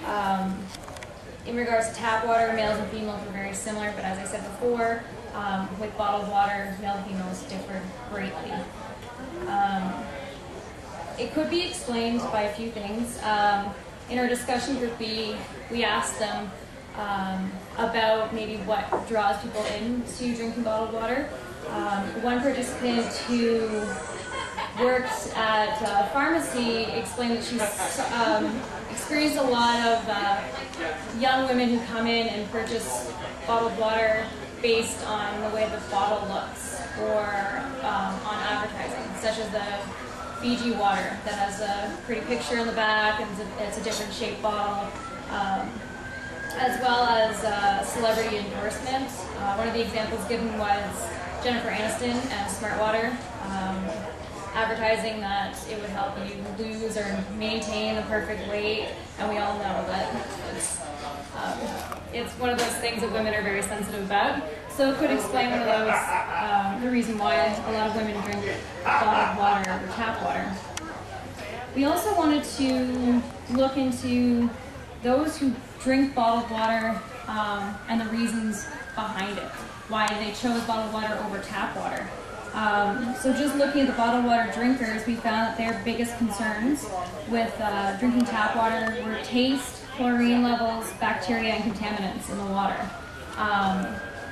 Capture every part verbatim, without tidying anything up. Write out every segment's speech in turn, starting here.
Um, in regards to tap water, males and females are very similar, but as I said before, um, with bottled water, male and females differ greatly. Um, it could be explained by a few things. Um, in our discussion group, we, we asked them um, about maybe what draws people into drinking bottled water. Um, one participant who works at a pharmacy explained that she's um, experienced a lot of uh, young women who come in and purchase bottled water based on the way the bottle looks or um, on advertising, such as the Fiji water that has a pretty picture in the back and it's a, it's a different shaped bottle, um, as well as uh, celebrity endorsement. Uh, one of the examples given was Jennifer Aniston and Smart Water, um, advertising that it would help you lose or maintain the perfect weight, and we all know that it's, um, it's one of those things that women are very sensitive about. So it could explain one of those, um, the reason why a lot of women drink bottled water or tap water. We also wanted to look into those who drink bottled water um, and the reasons behind it, why they chose bottled water over tap water. Um, so just looking at the bottled water drinkers, we found that their biggest concerns with uh, drinking tap water were taste, chlorine levels, bacteria, and contaminants in the water. Um,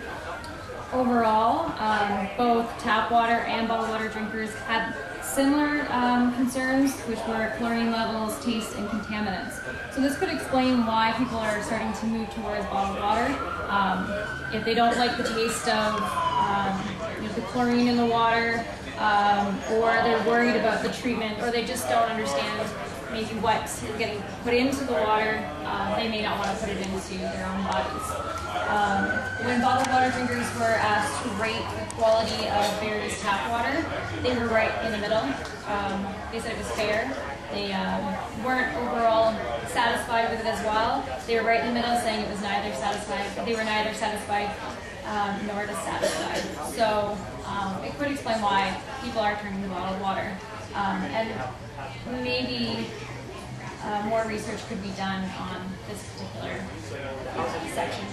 overall, um, both tap water and bottled water drinkers had similar um, concerns, which were chlorine levels, taste, and contaminants. So this could explain why people are starting to move towards bottled water. Um, if they don't like the taste of um, you know, the chlorine in the water, um, or they're worried about the treatment, or they just don't understand maybe what is getting put into the water, uh, they may not want to put it into their own bodies. Um, when bottled water drinkers were asked to rate the quality of various tap water, they were right in the middle. Um, they said it was fair. They um, weren't overall satisfied with it as well. They were right in the middle, saying it was neither satisfied. They were neither satisfied um, nor dissatisfied. So um, it could explain why people are turning to bottled water. Um, and maybe uh, more research could be done on this particular section.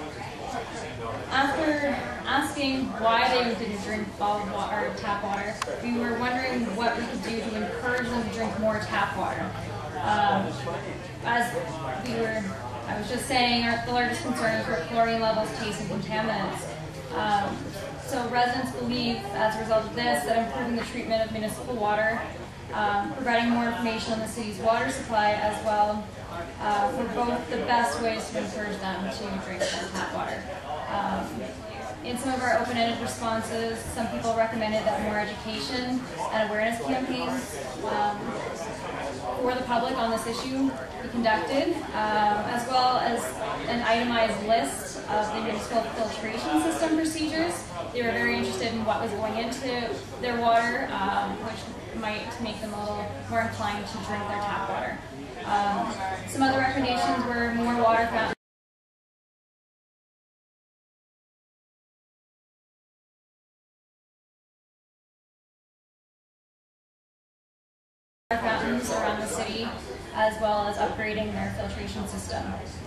After asking why they didn't drink bottled water or tap water, we were wondering what we could do to encourage them to drink more tap water. Um, as we were, I was just saying, our, the largest concerns were chlorine levels, taste, and contaminants. Um, so residents believe, as a result of this, that improving the treatment of municipal water, um, providing more information on the city's water supply as well, uh, were both the best ways to encourage them to drink more tap water. Um, in some of our open-ended responses, some people recommended that more education and awareness campaigns um, for the public on this issue be conducted, um, as well as an itemized list of the municipal filtration system procedures. They were very interested in what was going into their water, um, which might make them a little more inclined to drink their tap water. Um, some other recommendations were more water fountains. fountains around the city, as well as upgrading their filtration system.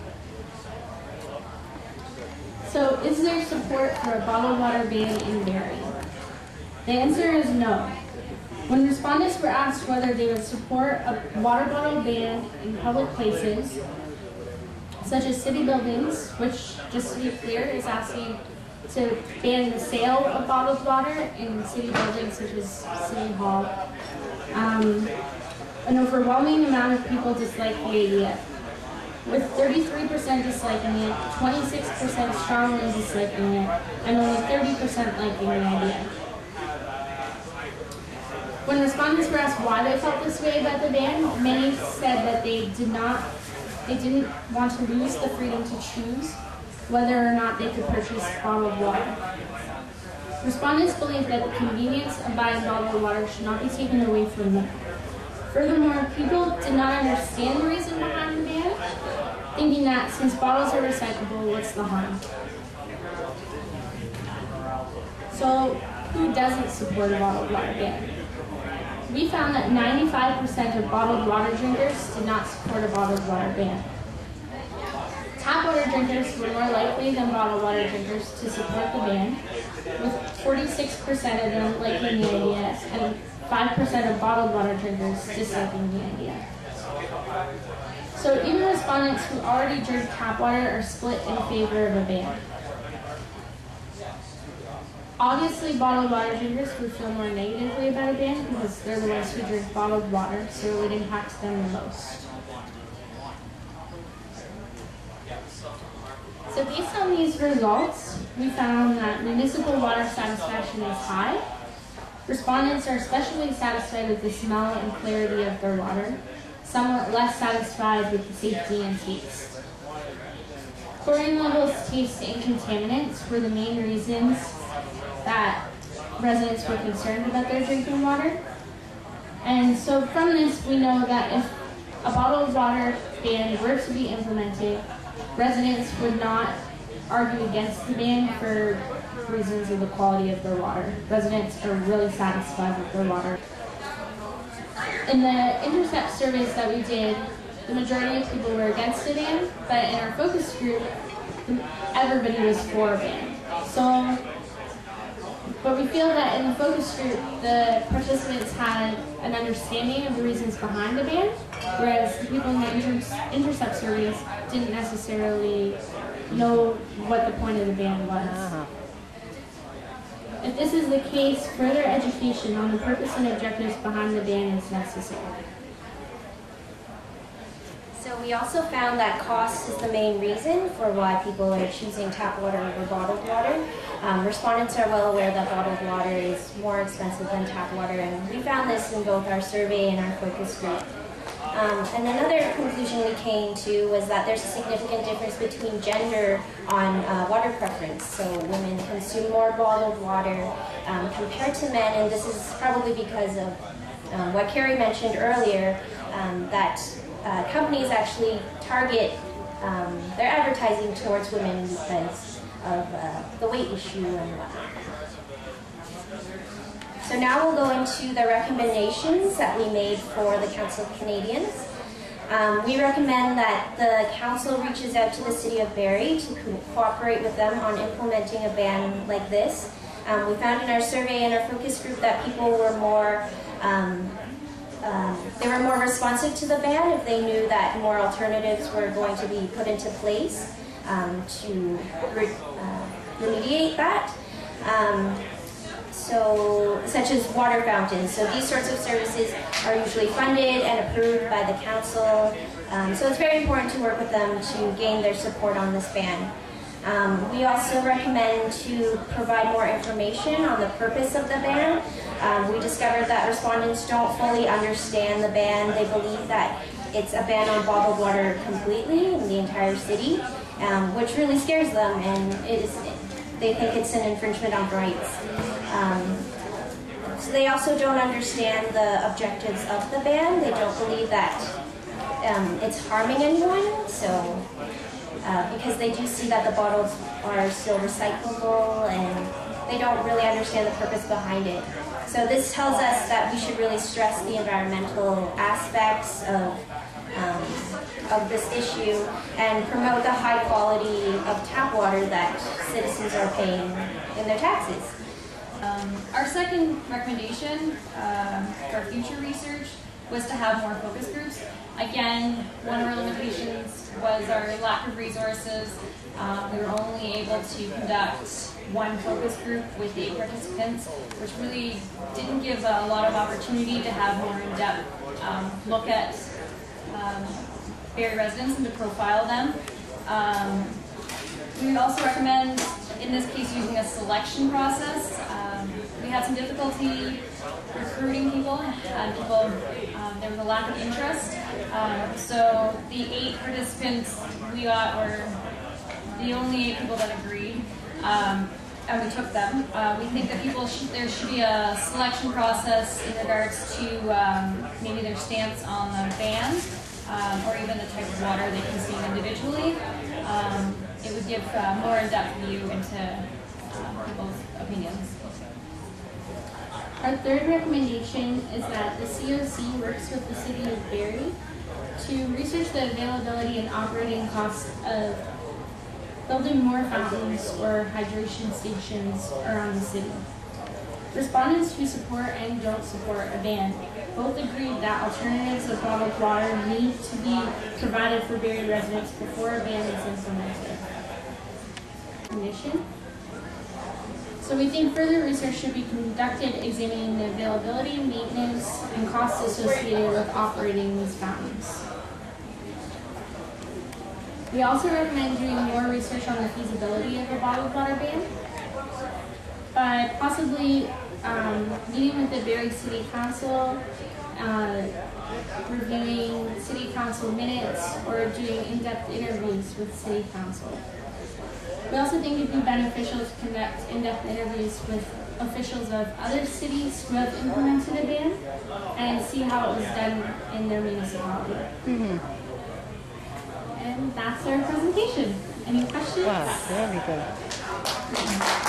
So, is there support for a bottled water ban in Barrie? The answer is no. When respondents were asked whether they would support a water bottle ban in public places, such as city buildings, which, just to be clear, is asking to ban the sale of bottled water in city buildings such as City Hall, Um, an overwhelming amount of people dislike the idea, with thirty-three percent disliking it, twenty-six percent strongly disliking it, and only thirty percent liking the idea. When respondents were asked why they felt this way about the ban, many said that they did not, they didn't want to lose the freedom to choose whether or not they could purchase bottled water. Respondents believe that the convenience of buying bottled water should not be taken away from them. Furthermore, people did not understand the reason behind the ban, thinking that since bottles are recyclable, what's the harm? So, who doesn't support a bottled water ban? We found that ninety-five percent of bottled water drinkers did not support a bottled water ban. water drinkers were more likely than bottled water drinkers to support the ban, with forty-six percent of them liking the idea and five percent of bottled water drinkers disliking the idea. So even respondents who already drink tap water are split in favor of a ban. Obviously, bottled water drinkers would feel more negatively about a ban because they're the ones who drink bottled water, so it would impact them the most. So based on these results, we found that municipal water satisfaction is high. Respondents are especially satisfied with the smell and clarity of their water, somewhat less satisfied with the safety and taste. Chlorine levels, taste, and contaminants were the main reasons that residents were concerned about their drinking water. And so from this, we know that if a bottled water ban were to be implemented, residents would not argue against the ban for reasons of the quality of their water. Residents are really satisfied with their water. In the intercept surveys that we did, the majority of people were against a ban, but in our focus group, everybody was for a ban. So, but we feel that in the focus group, the participants had an understanding of the reasons behind the ban, whereas the people in the inter intercept surveys didn't necessarily know what the point of the ban was. Uh-huh. If this is the case, further education on the purpose and objectives behind the ban is necessary. So we also found that cost is the main reason for why people are choosing tap water over bottled water. Um, respondents are well aware that bottled water is more expensive than tap water, and we found this in both our survey and our focus group. Um, and another conclusion we came to was that there's a significant difference between gender on uh, water preference. So women consume more bottled water um, compared to men, and this is probably because of um, what Carrie mentioned earlier, um, that uh, companies actually target um, their advertising towards women because of uh, the weight issue and whatnot. So now we'll go into the recommendations that we made for the Council of Canadians. Um, we recommend that the Council reaches out to the City of Barrie to co cooperate with them on implementing a ban like this. Um, we found in our survey and our focus group that people were more, um, um, they were more responsive to the ban if they knew that more alternatives were going to be put into place um, to re uh, remediate that. Um, So, such as water fountains. So these sorts of services are usually funded and approved by the council. Um, so it's very important to work with them to gain their support on this ban. Um, we also recommend to provide more information on the purpose of the ban. Um, we discovered that respondents don't fully understand the ban. They believe that it's a ban on bottled water completely in the entire city, um, which really scares them, and it is, they think it's an infringement on rights. Um, so they also don't understand the objectives of the ban. They don't believe that um, it's harming anyone. So, uh, because they do see that the bottles are still recyclable, and they don't really understand the purpose behind it. So this tells us that we should really stress the environmental aspects of um, of this issue and promote the high quality of tap water that citizens are paying in their taxes. Um, our second recommendation um, for future research was to have more focus groups. Again, one of our limitations was our lack of resources. Um, we were only able to conduct one focus group with eight participants, which really didn't give a lot of opportunity to have more in-depth um, look at um, Barrie residents and to profile them. Um, we would also recommend, in this case, using a selection process. Um, we had some difficulty recruiting people, and people, um, there was a lack of interest. Um, so the eight participants we got were the only eight people that agreed, um, and we took them. Uh, we think that people should, there should be a selection process in regards to um, maybe their stance on the ban, um, or even the type of water they consume individually. Um, it would give a more in-depth view into uh, people's opinions. Our third recommendation is that the C O C works with the City of Barrie to research the availability and operating costs of building more fountains or hydration stations around the city. Respondents who support and don't support a ban both agreed that alternatives of bottled water need to be provided for Barrie residents before a ban is implemented. Condition. So we think further research should be conducted examining the availability, maintenance, and costs associated with operating these fountains. We also recommend doing more research on the feasibility of a bottled water ban by possibly um, meeting with the Barrie City Council, uh, reviewing City Council minutes, or doing in-depth interviews with City Council. We also think it would be beneficial to conduct in-depth interviews with officials of other cities who have implemented a ban and see how it was done in their municipality. Mm-hmm. And that's our presentation. Any questions? Wow, very good.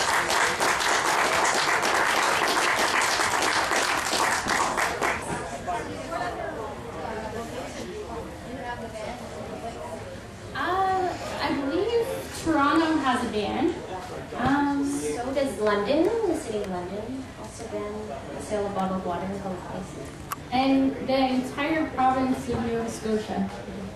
Uh, I believe Toronto has a ban. Um, So does London, the city of London, also ban the sale of bottled water in public places. and the entire province of Nova Scotia.